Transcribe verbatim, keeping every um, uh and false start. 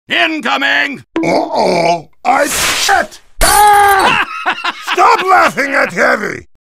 Incoming! Uh-oh! I shit! Ah! Stop laughing at Heavy!